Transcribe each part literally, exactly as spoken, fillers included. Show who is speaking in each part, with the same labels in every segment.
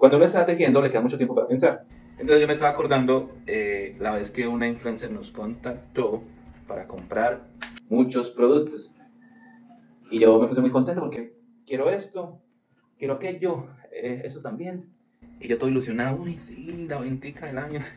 Speaker 1: cuando uno está tejiendo le queda mucho tiempo para pensar. Entonces yo me estaba acordando eh, la vez que una influencer nos contactó para comprar muchos productos. Y yo me puse muy contento porque quiero esto, quiero aquello, eh, eso también. Y yo todo ilusionado, uy, sí, la ventica del año.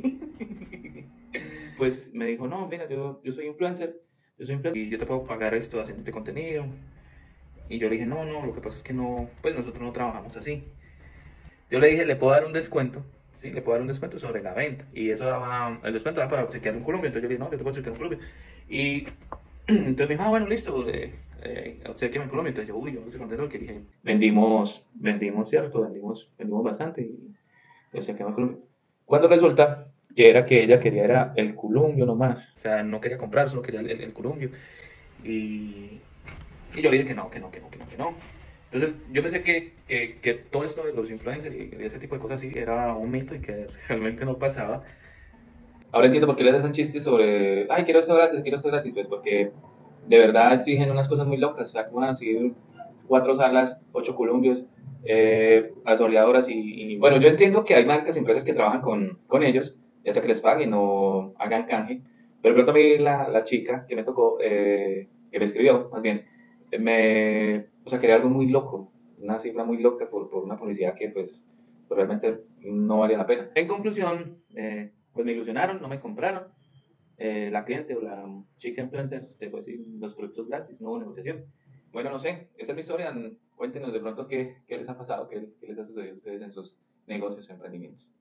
Speaker 1: Pues me dijo, no, mira, yo, yo soy influencer, yo soy influencer y yo te puedo pagar esto haciéndote contenido. Y yo le dije, no, no, lo que pasa es que no, pues nosotros no trabajamos así. Yo le dije, le puedo dar un descuento, sí, le puedo dar un descuento sobre la venta. Y eso daba, el descuento daba para obsequiar un Colombia. Entonces yo le dije, no, yo te puedo obsequiar un Colombia. Y entonces me dijo, ah, bueno, listo, eh, eh, obsequiame un Colombia. Entonces yo, uy, yo no sé contento que dije, vendimos, vendimos, cierto, vendimos, vendimos bastante. Y obsequiame un Colombia. Cuando resulta que era que ella quería era el columpio nomás. O sea, no quería comprar, solo quería el, el, el columpio. Y, y yo le dije que no, que no, que no, que no, que no. Entonces yo pensé que, que, que todo esto de los influencers y de ese tipo de cosas así era un mito y que realmente no pasaba. Ahora entiendo por qué les hacen chistes sobre, ay, quiero esto gratis, quiero esto gratis, pues porque de verdad exigen unas cosas muy locas, o sea, como van a conseguir cuatro salas, ocho columpios, eh, asoleadoras y, y, bueno, yo entiendo que hay marcas, empresas que trabajan con, con ellos, ya sea que les paguen o hagan canje, pero pronto a mí la, la chica que me tocó, eh, que me escribió, más bien, me, o sea, quería algo muy loco, una cifra muy loca por, por una publicidad que pues, pues realmente no valía la pena. En conclusión, eh, pues me ilusionaron, no me compraron. Eh, la cliente o la chica influencer se fue sin los productos gratis, no hubo negociación. Bueno, no sé, esa es mi historia. Cuéntenos de pronto qué, qué les ha pasado, qué, qué les ha sucedido a ustedes en sus negocios, emprendimientos.